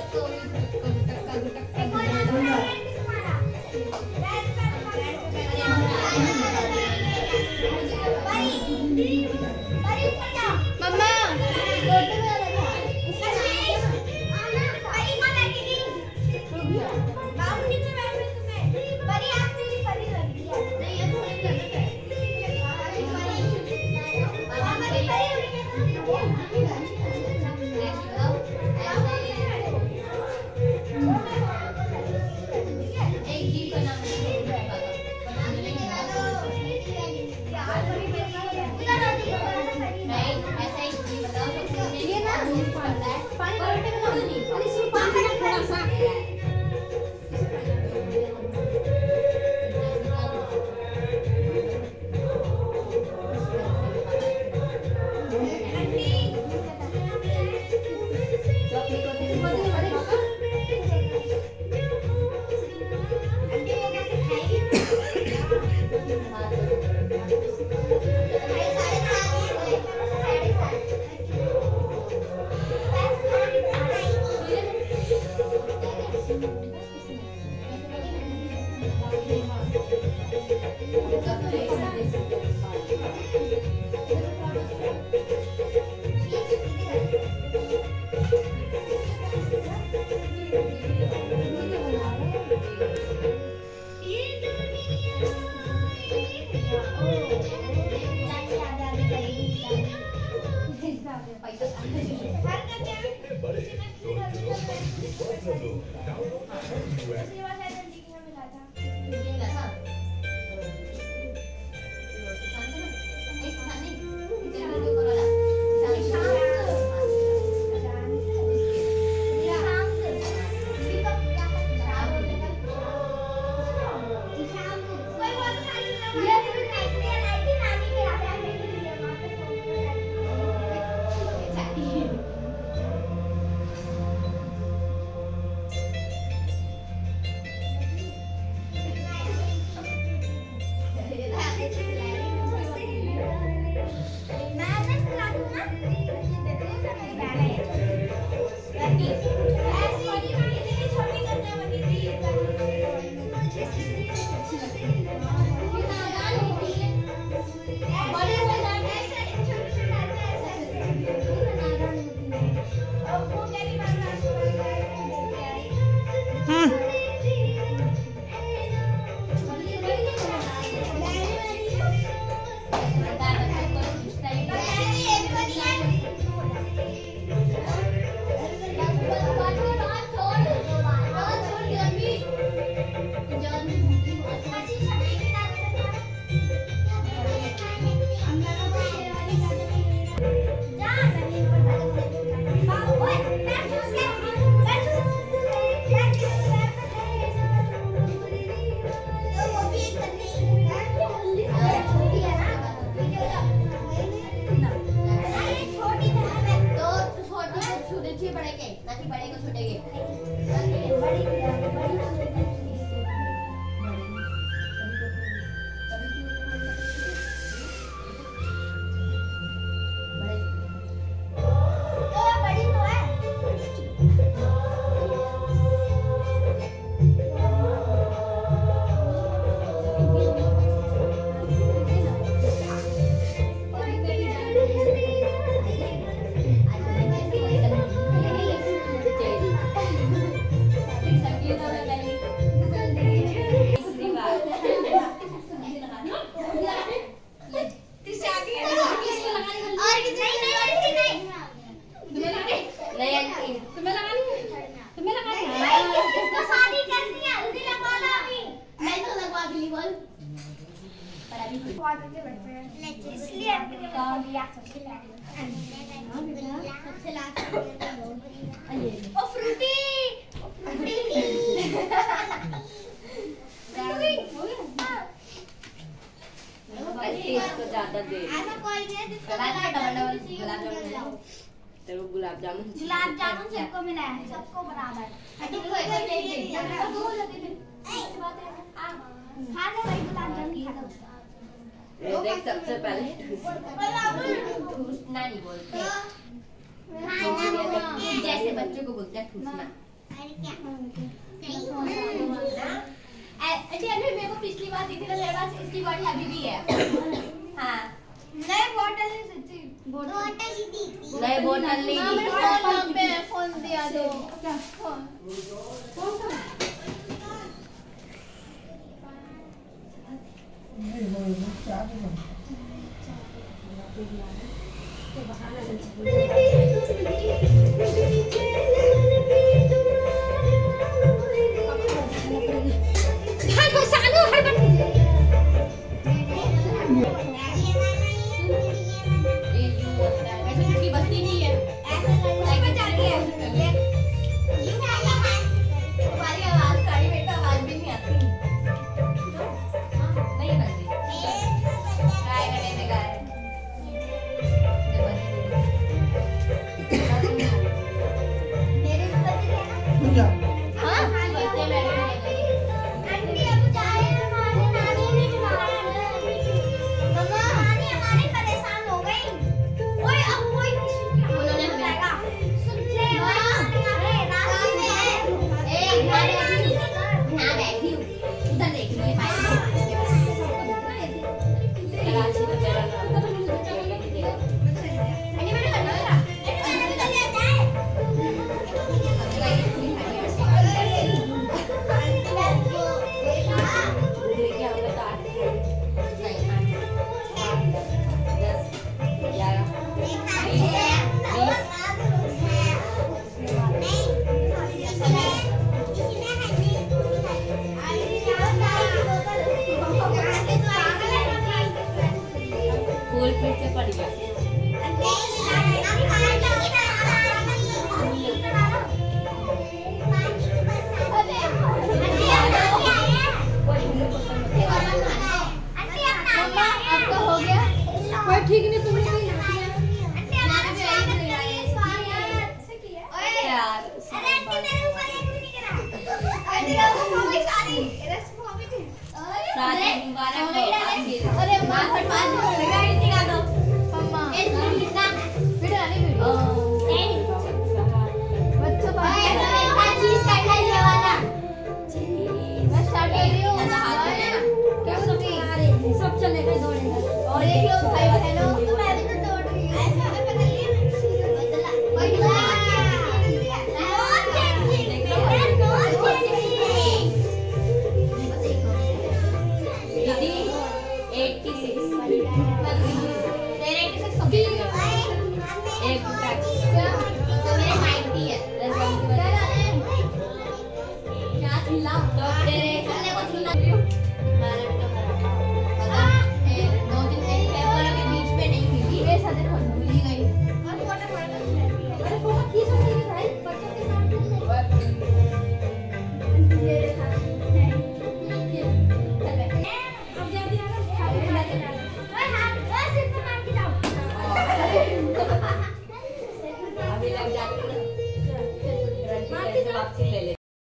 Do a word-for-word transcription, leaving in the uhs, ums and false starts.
इसलिए ओ फ्रूटी इसको ज्यादा दे ऐसा कोई नहीं है जिसको तेरे गुलाब जामुन गुलाब जामुन सबको मिला है, सबको बराबर खा ले भाई गुलाब जामुन खा लो। देख सबसे पहले ठूसना नहीं बोलते, जैसे बच्चों को बोलते हैं ठूसना। मेरे को पिछली बार दी थी ना, मेरे पास इसकी बॉडी अभी भी है। हाँ नए बोतल नहीं सच्ची बोतल ही दी थी। नए बोतल नहीं दी। फोन पे फोन दिया दो क्या फोन नहीं वो वो क्या है तो बहाना हां को सानू हर बन ये यूं होता है। ऐसे की बत्ती नहीं है ऐसे लाइट चल रही है। ये हमारी आवाज सारी बेटा आवाज भी नहीं आती नहीं बनती। ट्राई करने में गा रहे मेरे भी बत्ती है ना पूजा हां बत्ती मेरे आंटी अब जाए हमारे नानी ने चला मम्मा नानी हमारे परेशान हो गई। ओए अब कोई उन्होंने बताएगा सुन ले अरे रास्ते में है ए घर यहां बैठी हूं उधर देख रही है कराची में मेरा नाम अन्य मैंने करना है अन्य चले जाए लेके हमने तो आठ दस ग्यारह फूल फिर से पड़ गया। ठीक नहीं तुमने यार शादी मुबारक हो आपकी। अरे मां फटवा दो गाड़ी दिखा दो मम्मा ए वीडियो वीडियो वाली वीडियो बच्चों का चीज स्टार्ट है ये वाला मैं स्टार्ट कर रही हूं क्या सब सब चलेगा दौड़ेगा और एक लोग भाई बहनों तो मैं भी तो दौड़ रही हूं ऐसे हमें पता नहीं बदला बदला दीदी एट्टी सिक्स तेरे एक से सभी एक टैक्स तो मेरे नाइंटी है क्या चिल्ला तो तेरे चलने को चिल्ला मैंने तो करा